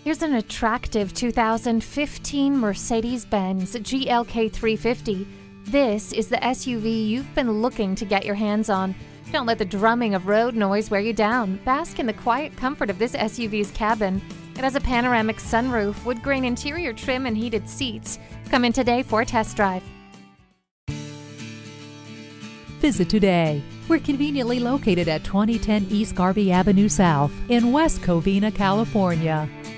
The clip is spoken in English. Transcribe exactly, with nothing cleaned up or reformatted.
Here's an attractive two thousand fifteen Mercedes-Benz G L K three fifty. This is the S U V you've been looking to get your hands on. Don't let the drumming of road noise wear you down. Bask in the quiet comfort of this S U V's cabin. It has a panoramic sunroof, wood grain interior trim, and heated seats. Come in today for a test drive. Visit today. We're conveniently located at twenty ten East Garvey Avenue South in West Covina, California.